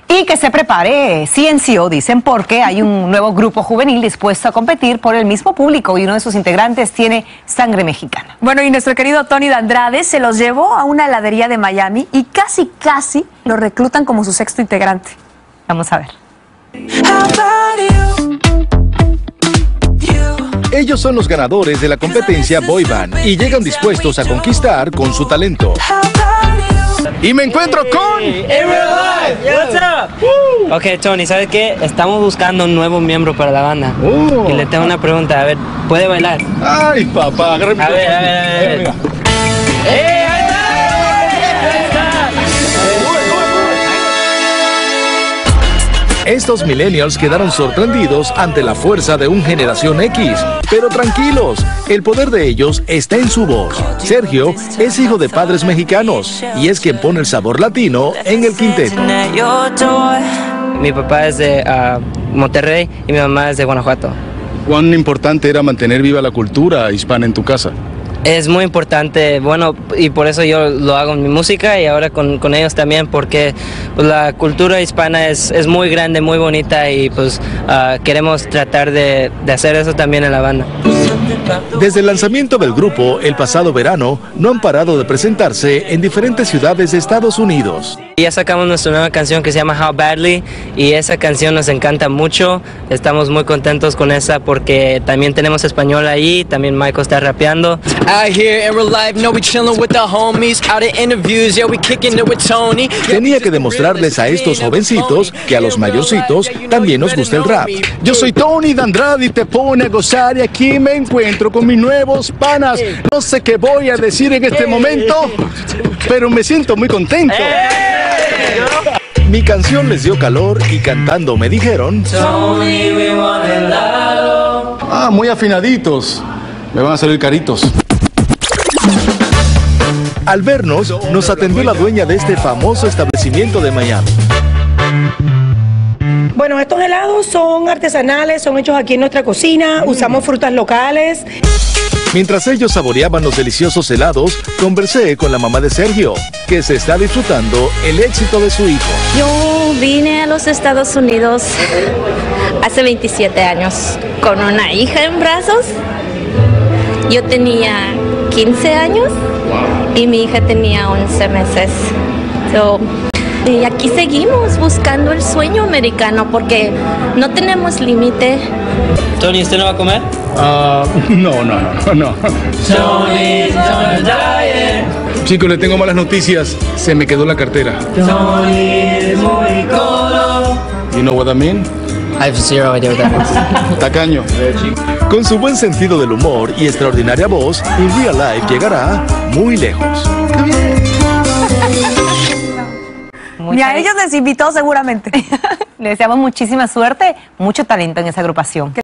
Y que se prepare CNCO, dicen, porque hay un nuevo grupo juvenil dispuesto a competir por el mismo público y uno de sus integrantes tiene sangre mexicana. Bueno, y nuestro querido Tony D'Andrade se los llevó a una heladería de Miami y casi lo reclutan como su sexto integrante. Vamos a ver. Ellos son los ganadores de la competencia Boy Band y llegan dispuestos a conquistar con su talento. Y me encuentro con... What's up? Ok, Tony, ¿sabes qué? Estamos buscando un nuevo miembro para la banda. Y le tengo una pregunta, a ver, ¿puede bailar? Ay, papá, agárrame. A ver. ¡Eh, ahí está! Estos millennials quedaron sorprendidos ante la fuerza de un generación X. Pero tranquilos, el poder de ellos está en su voz. Sergio es hijo de padres mexicanos y es quien pone el sabor latino en el quinteto. Mi papá es de Monterrey y mi mamá es de Guanajuato. ¿Cuán importante era mantener viva la cultura hispana en tu casa? Es muy importante, bueno, y por eso yo lo hago en mi música y ahora con ellos también, porque pues, la cultura hispana es muy grande, muy bonita y pues queremos tratar de hacer eso también en la banda. Desde el lanzamiento del grupo el pasado verano, no han parado de presentarse en diferentes ciudades de Estados Unidos. Ya sacamos nuestra nueva canción que se llama How Badly y esa canción nos encanta mucho, estamos muy contentos con esa porque también tenemos español ahí, también Michael está rapeando. Tenía que demostrarles a estos jovencitos que a los mayorcitos también nos gusta el rap. Yo soy Tony D'Andrade y te pone a gozar y aquí me encuentro con mis nuevos panas. No sé qué voy a decir en este momento, pero me siento muy contento. Mi canción les dio calor y cantando me dijeron: ah, muy afinaditos, me van a salir caritos. Al vernos, nos atendió la dueña de este famoso establecimiento de Miami. Bueno, estos helados son artesanales, son hechos aquí en nuestra cocina, usamos frutas locales. Mientras ellos saboreaban los deliciosos helados, conversé con la mamá de Sergio, que se está disfrutando el éxito de su hijo. Yo vine a los Estados Unidos hace 27 años con una hija en brazos. Yo tenía 15 años y mi hija tenía 11 meses. Y aquí seguimos buscando el sueño americano porque no tenemos límite. Tony, ¿usted no va a comer? No. Chicos, le tengo malas noticias. Se me quedó la cartera. You know what I mean? I have zero idea what that means. Tacaño. Con su buen sentido del humor y extraordinaria voz, In Real Life llegará muy lejos. ¡Qué bien! Ni a ellos les invitó seguramente. Le deseamos muchísima suerte, mucho talento en esa agrupación.